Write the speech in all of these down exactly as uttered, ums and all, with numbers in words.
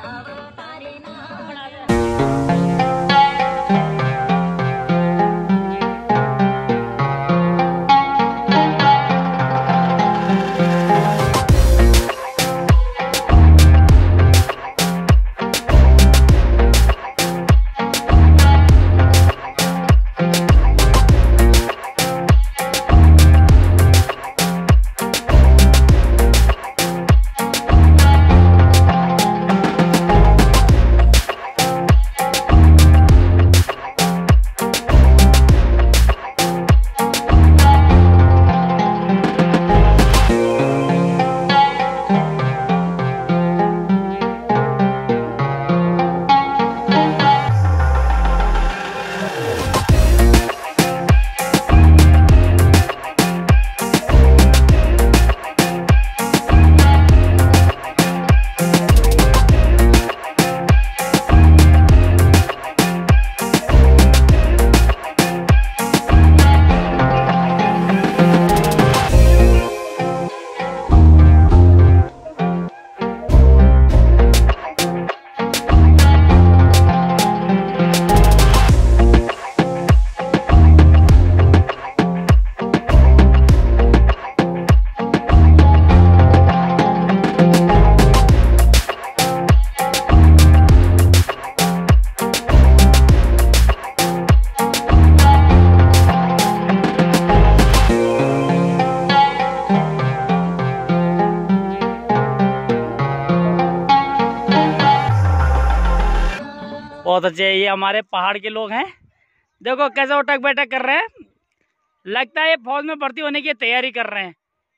बहुत अच्छे। ये हमारे पहाड़ के लोग हैं, देखो कैसे उठक बैठक कर रहे हैं। लगता है ये फौज में भर्ती होने की तैयारी कर रहे हैं।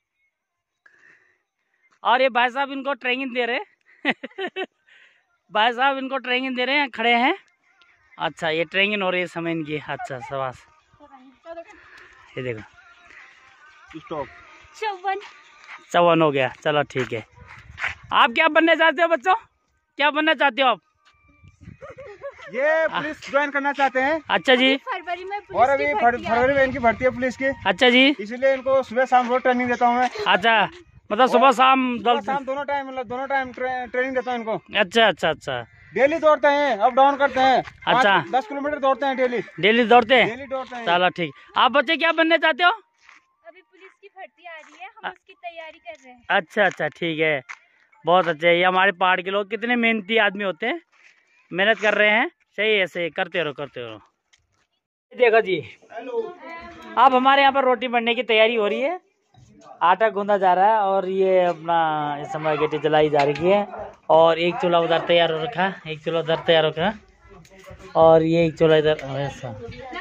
और ये भाई साहब इनको ट्रेनिंग दे रहे हैं भाई साहब इनको ट्रेनिंग दे रहे हैं, खड़े हैं। अच्छा, ये ट्रेनिंग हो रही है समय इनकी। अच्छा, शाबाश। ये देखो चौवन चौवन हो गया। चलो ठीक है। आप क्या बनने चाहते हो बच्चों, क्या बनना चाहते हो आप? ये पुलिस ज्वाइन करना चाहते हैं। अच्छा जी। फरवरी में पुलिस और अभी फरवरी में इनकी भर्ती है पुलिस की। अच्छा जी। इसलिए इनको सुबह शाम रोज ट्रेनिंग देता हूँ मैं। अच्छा, मतलब सुबह शाम दल शाम दोनों टाइम, मतलब दोनों टाइम ट्रेनिंग देता हूँ इनको। अच्छा अच्छा अच्छा। डेली दौड़ते हैं, अप डाउन करते हैं। अच्छा, दस किलोमीटर दौड़ते हैं डेली। डेली दौड़ते हैं? डेली दौड़ते हैं। चलो ठीक। आप बच्चे क्या बनने चाहते हो? अभी पुलिस की भर्ती आ रही है, हम उसकी तैयारी कर रहे हैं। अच्छा अच्छा ठीक है, बहुत अच्छे। ये हमारे पहाड़ के लोग कितने मेहनती आदमी होते हैं, मेहनत कर रहे हैं। सही है, ऐसे करते रहो करते रहो। देखो जी, अब हमारे यहाँ पर रोटी बनने की तैयारी हो रही है। आटा गूंदा जा रहा है और ये अपना इस समय गेटी जलाई जा रही है। और एक चूल्हा उधर तैयार हो रखा है, एक चूल्हा उधर तैयार हो रखा है, और ये एक चूल्हा इधर। ऐसा,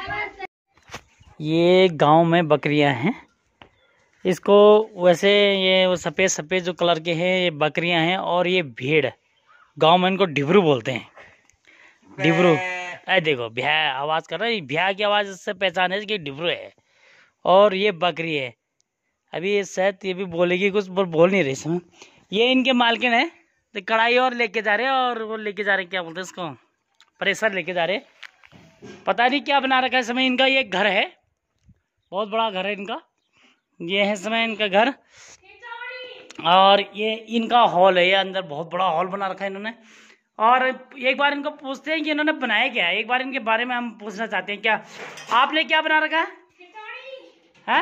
ये गांव में बकरियां हैं। इसको वैसे ये सफ़ेद सफ़ेद जो कलर के हैं ये बकरियां हैं, और ये भेड़, गांव में इनको डिबरू बोलते हैं। डिबरू, अरे देखो भ्या आवाज़ कर रहा है, भ्या की आवाज़ से पहचान है कि डिबरू है। और ये बकरी है। अभी ये शायद ये भी बोलेगी कुछ, पर बोल नहीं रही इसमें। ये इनके मालकिन है। तो कढ़ाई और लेके जा रहे हैं, और वो लेके जा रहे हैं, क्या बोलते हैं इसको, प्रेशर लेके जा रहे हैं। पता नहीं क्या बना रखा है इसमें। इनका ये घर है, बहुत बड़ा घर है इनका। ये है इसमें इनका घर, और ये इनका हॉल है। ये अंदर बहुत बड़ा हॉल बना रखा है इन्होंने। और एक बार इनको पूछते हैं कि इन्होंने बनाया क्या है। एक बार इनके बारे में हम पूछना चाहते हैं। क्या आपने क्या बना रखा है? है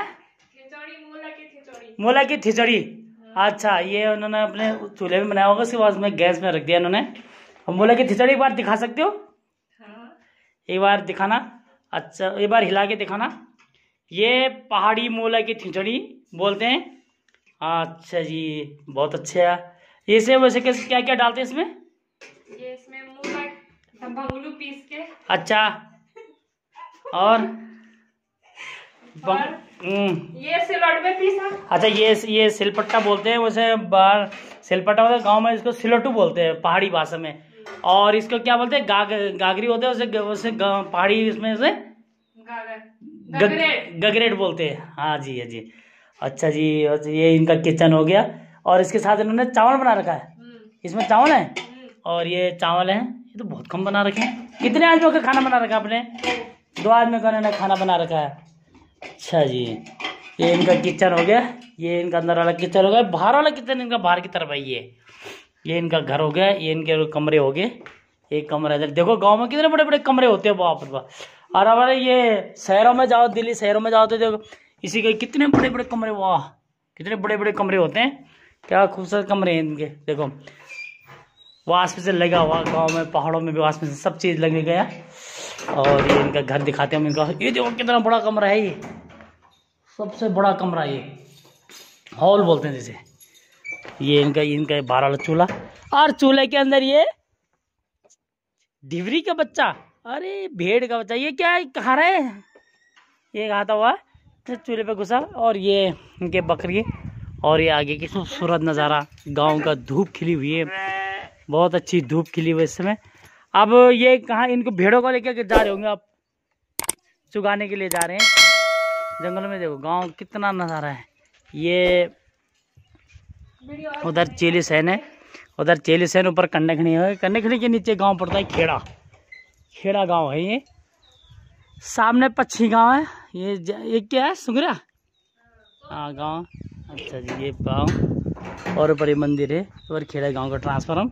मूला की खिचड़ी। अच्छा, ये उन्होंने अपने चूल्हे में बनाया होगा, उसके बाद में गैस में रख दिया इन्होंने। मूला की खिचड़ी एक बार दिखा सकते हो? हाँ। एक बार दिखाना। अच्छा, एक बार हिला के दिखाना। ये पहाड़ी मूला की खिचड़ी बोलते हैं। अच्छा जी, बहुत अच्छा। इसे वैसे कैसे क्या क्या डालते हैं इसमें? ये इसमें मूला पीस के। अच्छा, और ये सिलौट में पीसा। अच्छा, ये ये सिलपट्टा बोलते हैं। वैसे बाहर सिलपट्टा होता है, गाँव में इसको सिलोटू बोलते हैं पहाड़ी भाषा में। और इसको क्या बोलते हैं? गाग गागरी होते हैं उसे, उसे पहाड़ी इसमें से गग, गगरेट बोलते हैं। हाँ जी, हाँ जी। अच्छा जी, ये इनका किचन हो गया। और इसके साथ इन्होंने चावल बना रखा है। इसमें चावल है, और ये चावल है। ये तो बहुत कम बना रखे हैं। कितने आदमियों का खाना बना रखा है आपने? दो आदमियों का इन्होंने खाना बना रखा है। अच्छा जी, ये इनका किचन हो गया। ये इनका अंदर वाला किचन हो गया। बाहर वाला किचन इनका बाहर की तरफ है। ये ये इनका घर हो गया, ये इनके कमरे हो गए। एक कमरा इधर देखो, गांव में कितने बड़े बड़े कमरे होते हैं बाप रे बाप। और हमारे ये शहरों में जाओ, दिल्ली शहरों में जाओ तो देखो इसी के कितने बड़े बड़े कमरे, वाह कितने बड़े बड़े कमरे होते हैं, क्या खूबसूरत कमरे हैं इनके। देखो वाश से लगा हुआ, गाँव में पहाड़ों में भी वाश में सब चीज़ लगे गया। और ये इनका घर दिखाते हैं हम इनका। ये देखो कितना बड़ा कमरा है, ये सबसे बड़ा कमरा, ये हॉल बोलते हैं जैसे। ये इनका इनका बारह वाला चूल्हा, और चूल्हे के अंदर ये डिवरी का बच्चा, अरे भेड़ का बच्चा, ये क्या है खा रहा है, ये खाता हुआ चूल्हे पे घुसा। और ये इनके बकरी, और ये आगे की खूबसूरत नज़ारा, गांव का धूप खिली हुई है, बहुत अच्छी धूप खिली हुई इस समय। अब ये कहाँ इनको भेड़ों को लेकर जा रहे होंगे, आप चुगाने के लिए जा रहे हैं जंगल में। देखो गांव कितना नज़ारा है। ये उधर चेली सैन है, उधर चेली सैन, ऊपर कन्नखनी है, कन्नखनी के नीचे गांव पड़ता है खेड़ा, खेड़ा गांव है ये। सामने पच्छी गांव है, ये ये क्या है, सुगरा हाँ गांव। अच्छा जी ये गांव, और ऊपर ये मंदिर है, ऊपर खेड़ा गांव का ट्रांसफार्म।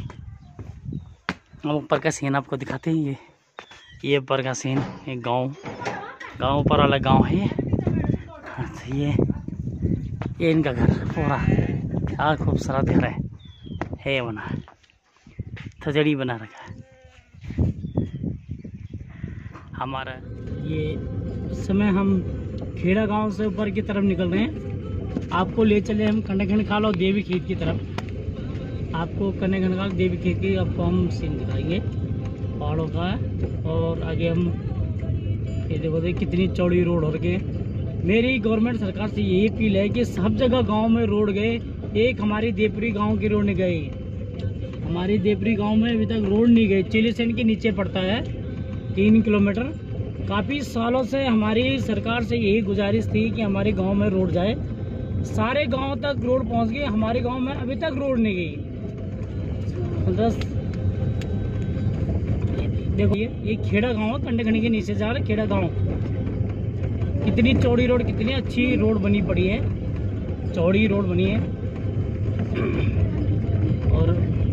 अब ऊपर का सीन आपको दिखाते हैं, ये ये ऊपर का सीन, ये गांव, गांव ऊपर वाला गांव है ये। अच्छा ये ये इनका घर पूरा, क्या खूबसूरत घर है, है बना थजड़ी बना रखा है हमारा। ये इस समय हम खेड़ा गांव से ऊपर की तरफ निकल रहे हैं। आपको ले चले हम कन्नखनी खाल और देवी खेत की तरफ। आपको कन्नखनी खाल देवी खेत की आपको हम सीन दिखाएंगे पहाड़ों का। और आगे हम ये देखो देखिए कितनी चौड़ी रोड हो रही है। मेरी गवर्नमेंट सरकार से यही अपील है कि सब जगह गांव में रोड गए, एक हमारी देवपुरी गांव की रोड नहीं गई। हमारी देवपुरी गांव में अभी तक रोड नहीं गई। चेली सैन के नीचे पड़ता है तीन किलोमीटर। काफ़ी सालों से हमारी सरकार से यही गुजारिश थी कि हमारे गांव में रोड जाए। सारे गांव तक रोड पहुंच गई, हमारे गांव में अभी तक रोड नहीं गई। बस देखो ये ये खेड़ा गांव है, कन्नखनी के नीचे जा रहा खेड़ा गांव। कितनी चौड़ी रोड, कितनी अच्छी रोड बनी पड़ी है, चौड़ी रोड बनी है। और